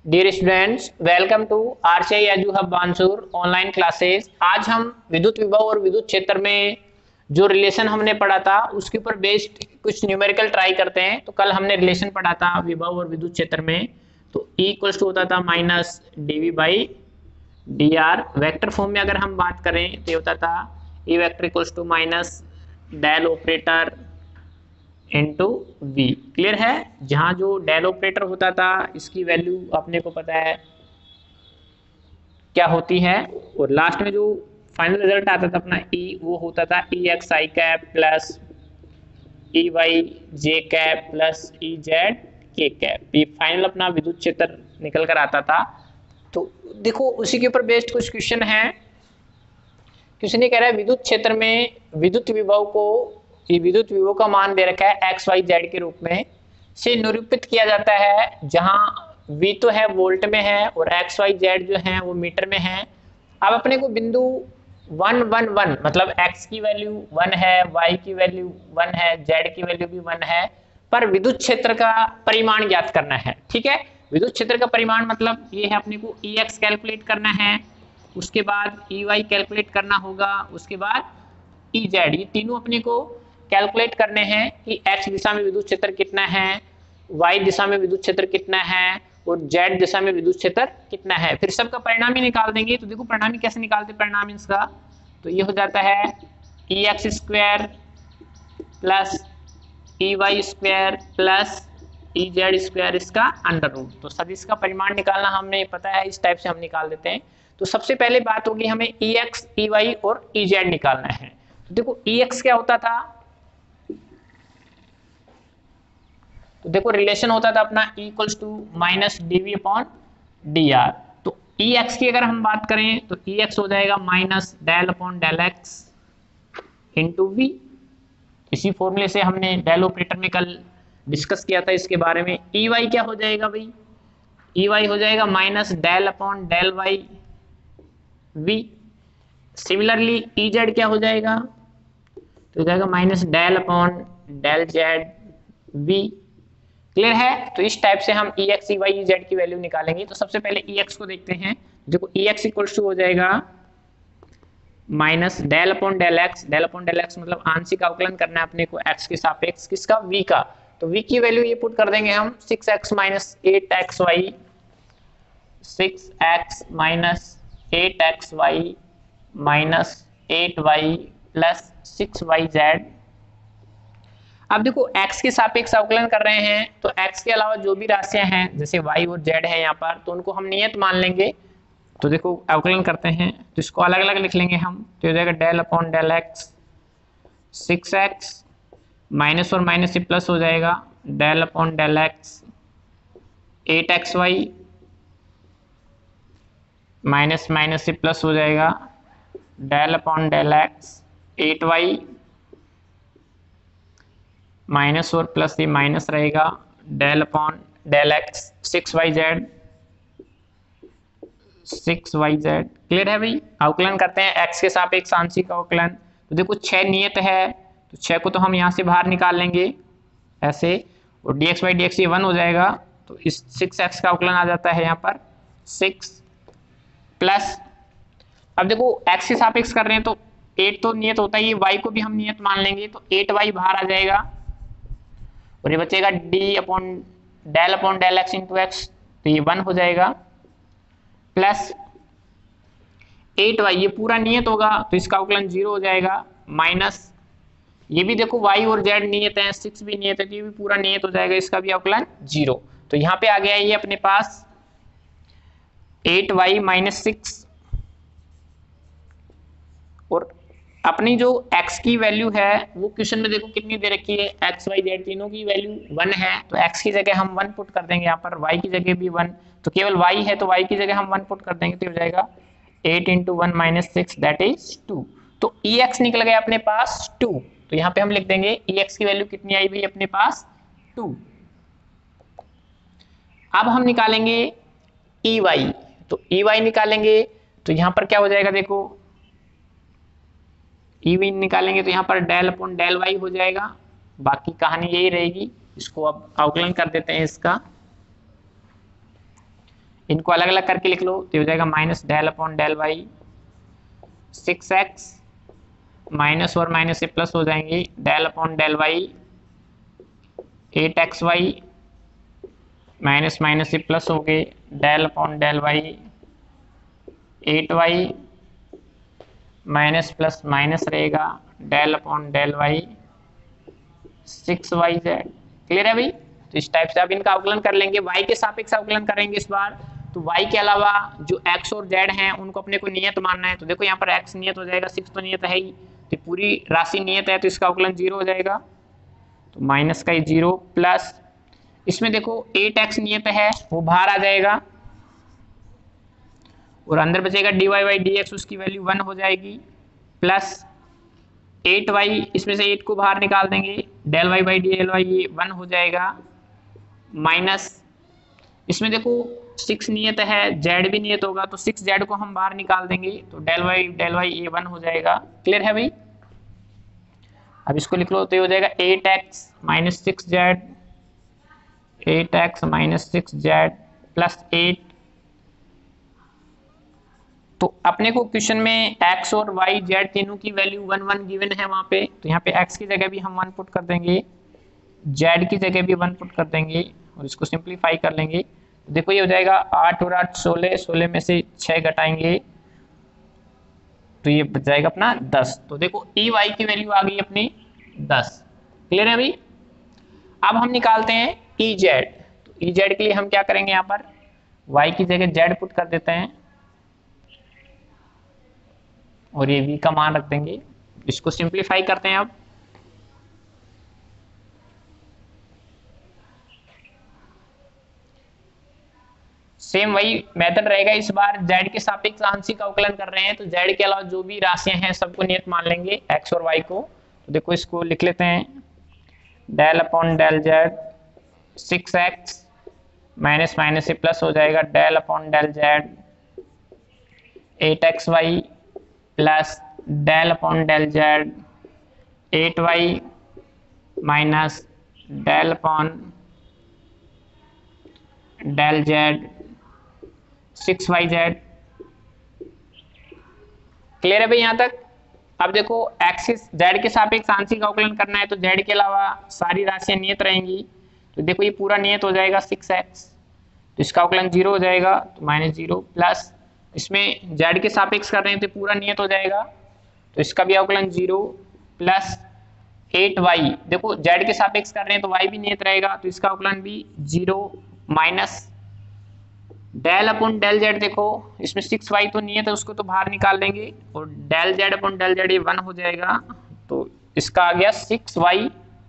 Dear students, welcome to RCI Edu Hub Bansur online classes. आज हम विद्युत विभव और विद्युत क्षेत्र में जो रिलेशन हमने पढ़ा था उसके ऊपर बेस्ड कुछ न्यूमेरिकल ट्राई करते हैं। तो कल हमने रिलेशन पढ़ा था विभव और विद्युत क्षेत्र में, तो E इक्वल्स टू होता था minus dV by dr। Vector form में अगर हम बात करें तो ये होता था E vector equals to minus del operator into V. Clear है। जहां जो डेल ऑपरेटर होता था इसकी वैल्यू अपने को पता है क्या होती है, और लास्ट में जो फाइनल रिजल्ट आता था अपना ई, वो होता था E X I cap plus E Y J cap plus E Z के कैप। ये फाइनल अपना विद्युत क्षेत्र निकल कर आता था। तो देखो उसी के ऊपर बेस्ड कुछ क्वेश्चन है। क्वेश्चन ये कह रहा है विद्युत क्षेत्र में विद्युत विभव को, ये विद्युत विभव का मान दे रखा है एक्स वाई जेड के रूप में से निरूपित किया जाता है, जहां V तो है वोल्ट में है और एक्स वाई जेड जो है वो मीटर में है। अब अपने को बिंदु 1 1 1 मतलब x की वैल्यू 1 है, y की वैल्यू 1 है, z की वैल्यू भी 1 है, पर विद्युत क्षेत्र का परिमाण ज्ञात करना है। ठीक है, विद्युत क्षेत्र का परिमाण मतलब ये है अपने को Ex कैलकुलेट करना है, उसके बाद Ey कैलकुलेट करना होगा, उसके बाद Ez। ये तीनों अपने को कैलकुलेट करने हैं कि x दिशा में विद्युत क्षेत्र कितना है, y दिशा में विद्युत क्षेत्र कितना है और z दिशा में विद्युत क्षेत्र कितना है। फिर सबका परिणाम ही निकाल देंगे। तो देखो परिणाम कैसे निकालते, परिणाम इसका तो ये हो जाता है Ex square plus Ey square plus Ez square इसका अंडर रूट। तो सदिश का परिमाण निकालना हमें पता है, इस टाइप से हम निकाल देते हैं। तो सबसे पहले बात होगी हमें Ex Ey और Ez निकालना है। तो देखो Ex क्या होता था, तो देखो रिलेशन होता था अपना E equals to minus dV upon dr। तो Ex की अगर हम बात करें तो Ex हो जाएगा minus del upon del X into V. इसी फॉर्मूले से हमने डेल ऑपरेटर में कल डिस्कस किया था इसके बारे में। Ey क्या हो जाएगा भाई, Ey हो जाएगा minus del upon del Y V. Similarly Ez क्या हो जाएगा, तो हो जाएगा minus del upon del Z V. Clear है। तो इस टाइप से हम Ex Ey Ez की वैल्यू निकालेंगे। तो सबसे पहले Ex को देखते हैं। देखो Ex इक्वल्स टू हो जाएगा minus del upon del X. Del upon del X मतलब आंशिक अवकलन करना है अपने को x के सापेक्ष, किसका, v का। तो v की वैल्यू ये पुट कर देंगे हम 6x minus 8xy, 6x minus 8xy minus 8y plus 6yz। अब देखो x के सापेक्ष अवकलन कर रहे हैं, तो x के अलावा जो भी राशियां हैं जैसे y और z है यहाँ पर, तो उनको हम नियत मान लेंगे। तो देखो अवकलन करते हैं तो इसको अलग अलग लिख लेंगे हम। तो हो जाएगा del upon del X 6x minus और माइनस से प्लस हो जाएगा, del upon del X 8xy minus minus से प्लस हो जाएगा, del upon del X 8y minus और प्लस ये माइनस रहेगा, del upon del X 6yz 6yz। Clear है भाई। अवकलन करते हैं x के सापेक्ष आंशिक अवकलन। तो देखो 6 नियत है, तो 6 को तो हम यहाँ से बाहर निकाल लेंगे ऐसे, और dx बाई dx ये 1 हो जाएगा। तो इस 6x का अवकलन आ जाता है यहाँ पर 6 प्लस, अब देखो x के सापेक्ष कर रहे हैं तो 8 तो नियत होता है, y को भी हम नियत मान लेंगे तो 8y बाहर आ जाएगा, और ये बचेगा d upon del X into X, तो ये 1 हो जाएगा प्लस 8y, ये पूरा नियत होगा तो इसका अवकलन 0 हो जाएगा, माइनस ये भी देखो y और z नियत है, 6 भी नियत है, तो ये भी पूरा नियत हो जाएगा, इसका भी अवकलन 0। तो यहाँ पे आ गया ये अपने पास 8y माइनस 6, और अपनी जो x की वैल्यू है वो क्वेश्चन में देखो कितनी दे रखी है, x y z तीनों की वैल्यू 1 है, तो x की जगह हम 1 पुट कर देंगे यहाँ पर, y की जगह भी 1, तो केवल y है तो y की जगह हम 1 पुट कर देंगे, तो हो जाएगा 8 इंटू 1 माइनस 6 दैट इज 2। तो Ex निकल गया अपने पास 2। तो यहाँ पे हम लिख देंगे Ex की वैल्यू कितनी आई भाई अपने पास 2। अब हम निकालेंगे Ey। तो Ey निकालेंगे तो यहाँ पर क्या हो जाएगा, देखो Ey निकालेंगे तो यहाँ पर डेल अपॉन डेल वाई हो जाएगा, बाकी कहानी यही रहेगी। इसको अब अवकलन कर देते हैं इसका, इनको अलग अलग करके लिख लो तो हो जाएगा minus del upon del Y 6x minus और माइनस से प्लस हो जाएंगे del upon del Y 8xy minus minus से प्लस हो गए del upon del Y 8y minus plus minus रहेगा del upon del Y 6yz। Clear है भाई? तो इस टाइप से आप इनका अवकलन कर लेंगे, y के सापेक्ष अवकलन करेंगे इस बार। तो y के अलावा जो x और z हैं उनको अपने को नियत मानना है। तो देखो यहाँ पर x नियत हो जाएगा, 6 तो नियत है ही, तो पूरी राशि नियत है तो इसका अवकलन 0 हो जाएगा, तो माइनस का 0 प्लस इसमें देखो 8x नियत है वो बाहर आ जाएगा और अंदर बचेगा dy बाई dx, उसकी वैल्यू 1 हो जाएगी, प्लस 8y इसमें से 8 को बाहर निकाल देंगे del Y by D L Y ये 1 हो जाएगा, माइनस इसमें देखो 6 नियत है z भी नियत होगा तो 6z को हम बाहर निकाल देंगे तो डेल वाई ये 1 हो जाएगा। क्लियर है भाई? अब इसको लिख लो तो ये हो जाएगा 8x minus 6z 8x minus 6z plus 8। तो अपने को क्वेश्चन में x और y z तीनों की वैल्यू 1 1 गिवन है वहां पे, तो यहाँ पे x की जगह भी हम 1 पुट कर देंगे, z की जगह भी 1 पुट कर देंगे और इसको सिंप्लीफाई कर लेंगे। तो देखो ये हो जाएगा 8 और 8 16, 16 में से 6 घटाएंगे तो ये बच जाएगा अपना 10। तो देखो ई वाई की वैल्यू आ गई अपनी 10। क्लियर है भाई? अब हम निकालते हैं ई जेड। तो ई जेड के लिए हम क्या करेंगे, यहाँ पर y की जगह z पुट कर देते हैं और ये v का मान रख देंगे। इसको सिंप्लीफाई करते हैं। अब सेम वही मेथड रहेगा, इस बार z के सापेक्ष आंशिक अवकलन कर रहे हैं तो z के अलावा जो भी राशियां हैं सबको नियत मान लेंगे x और y को। तो देखो इसको लिख लेते हैं del upon del z 6x minus minus से प्लस हो जाएगा del upon del z 8xy plus del upon del z 8y minus del upon del z 6yz। Clear है भाई यहाँ तक? अब देखो एक्सिस z के सापेक्ष आंशिक अवकलन करना है तो z के अलावा सारी राशियां नियत रहेंगी। तो देखो ये पूरा नियत हो जाएगा 6x, तो इसका अवकलन 0 हो जाएगा तो माइनस 0, प्लस इसमें z के सापेक्ष कर रहे हैं तो पूरा नियत हो जाएगा तो इसका भी अवकलन 0, प्लस 8y देखो z के सापेक्ष कर रहे हैं तो y भी नियत रहेगा तो इसका अवकलन भी 0, minus del upon del z देखो इसमें 6y तो नियत है उसको तो बाहर निकाल देंगे और del z upon del z ये 1 हो जाएगा तो इसका आ गया 6y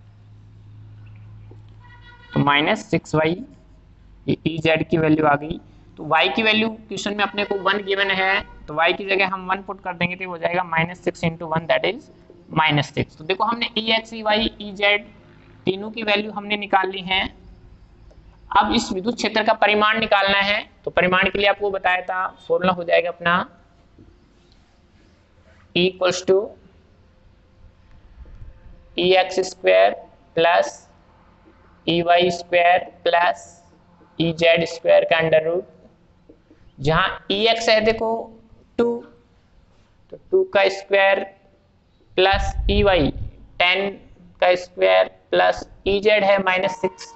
तो माइनस 6y, ये ई जेड की वैल्यू आ गई। तो y की वैल्यू क्वेश्चन में अपने को 1 गिवन है तो y की जगह हम 1 पुट कर देंगे तो हो जाएगा minus 6 into 1 that is minus 6। तो देखो हमने E X E Y E Z तीनों की वैल्यू हमने निकाल ली है। अब इस विद्युत क्षेत्र का परिमाण निकालना है तो परिमाण के लिए आपको बताया था फॉर्मूला हो जाएगा अपना E equals to E X square plus E Y square plus E Z square का अंडर रूट, जहां ई एक्स है देखो 2 तो 2 का स्क्वायर प्लस ई वाई 10 का स्क्वायर प्लस ई जेड है माइनस 6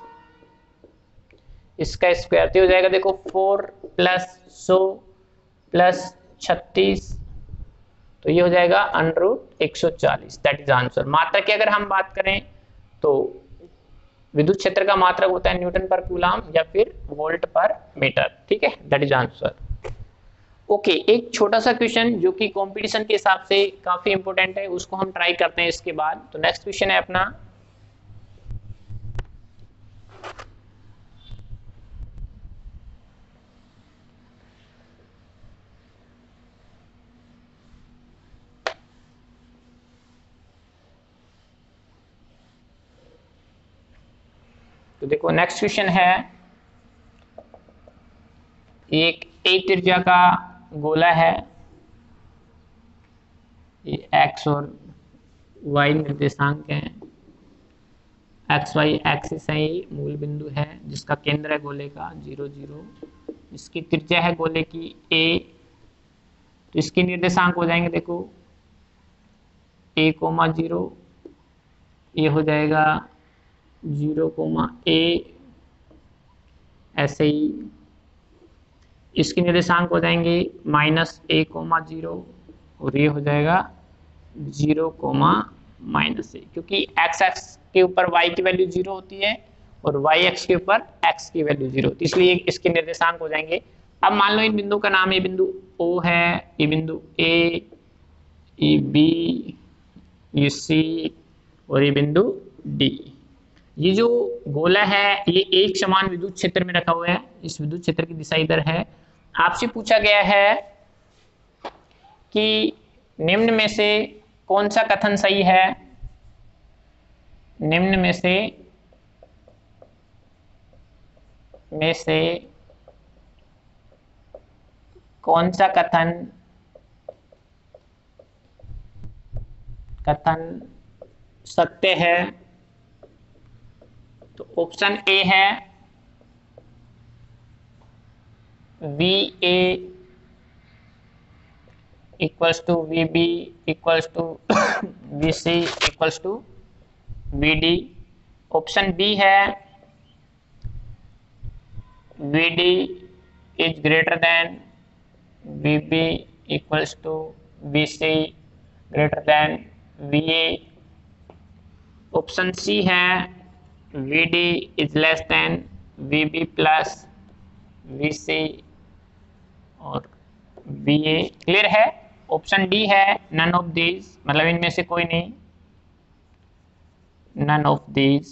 इसका स्क्वायर तो हो जाएगा देखो 4 प्लस 100 प्लस 36 तो ये हो जाएगा under root 140 that is answer. मात्रक की अगर हम बात करें तो विद्युत क्षेत्र का मात्रक होता है न्यूटन पर कूलम या फिर वोल्ट पर मीटर। ठीक है, दैट इज आंसर। ओके, एक छोटा सा क्वेश्चन जो कि कंपटीशन के हिसाब से काफी इंपॉर्टेंट है उसको हम ट्राई करते हैं इसके बाद। तो नेक्स्ट क्वेश्चन है अपना तो देखो नेक्स्ट क्वेश्चन है एक त्रिज्या का गोला है, ये x और y निर्देशांक हैं, x y एक्सिस है, ये मूल बिंदु है जिसका केंद्र है गोले का 0 0 इसकी त्रिज्या है गोले की a, तो इसके निर्देशांक हो जाएंगे देखो a,0, ये हो जाएगा 0,a, ऐसे ही इसके निर्देशांक हो जाएंगे -a,0 और ये हो जाएगा 0, -a, क्योंकि x के ऊपर y की वैल्यू 0 होती है और y x के ऊपर x की वैल्यू 0 होती है, इसलिए इसके निर्देशांक हो जाएंगे। अब मान लो इन बिंदु का नाम, ये बिंदु O है, ये बिंदु A, ये B, ये C और ये बिंदु D। ये जो गोला है ये एक समान विद्युत क्षेत्र में रखा हुआ है, इस विद्युत क्षेत्र की दिशा इधर है। आपसे पूछा गया है कि निम्न में से कौन सा कथन सही है, निम्न में से कौन सा कथन सत्य है। तो ऑप्शन ए है VA equals to VB equals to VC equals to VD। Option B है VD is greater than VB equals to VC greater than VA। Option C है VD is less than VB plus VC और VA। Clear है। Option D है none of these, मतलब इनमें से कोई नहीं, नन ऑफ दीज।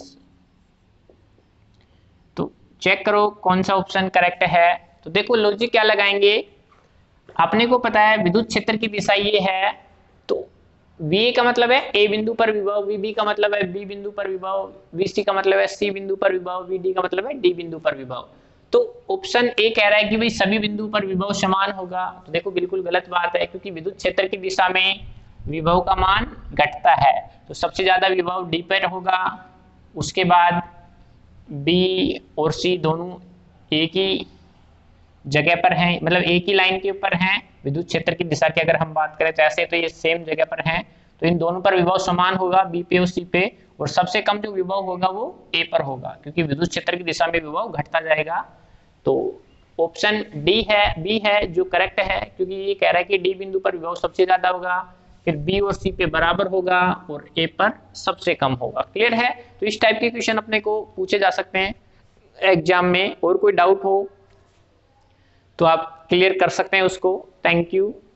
तो चेक करो कौन सा ऑप्शन करेक्ट है। तो देखो लॉजिक क्या लगाएंगे, अपने को पता है विद्युत क्षेत्र की दिशा ये है, तो VA का मतलब है A बिंदु पर विभव, VB का मतलब है B बिंदु पर विभव, VC का मतलब है C बिंदु पर विभव, VD का मतलब है D बिंदु पर विभव। तो ऑप्शन ए कह रहा है कि भाई सभी बिंदु पर विभव समान होगा, तो देखो बिल्कुल गलत बात है, क्योंकि विद्युत क्षेत्र की दिशा में विभव का मान घटता है। तो सबसे ज्यादा विभव D पर होगा, उसके बाद B और C दोनों एक ही जगह पर हैं, मतलब एक ही लाइन के ऊपर हैं। विद्युत क्षेत्र की दिशा की अगर हम बात करें तो ऐसे तो ये सेम जगह पर हैं, तो इन दोनों पर विभव समान होगा B पे और C पे, और सबसे कम जो विभव होगा वो A पर होगा, क्योंकि विद्युत क्षेत्र की दिशा में विभव घटता जाएगा। तो ऑप्शन डी है, बी है जो करेक्ट है, क्योंकि ये कह रहा है कि D बिंदु पर विभव सबसे ज्यादा होगा, फिर B और C पे बराबर होगा और A पर सबसे कम होगा। क्लियर है। तो इस टाइप के क्वेश्चन अपने को पूछे जा सकते हैं एग्जाम में, और कोई डाउट हो तो आप क्लियर कर सकते हैं उसको। Thank you.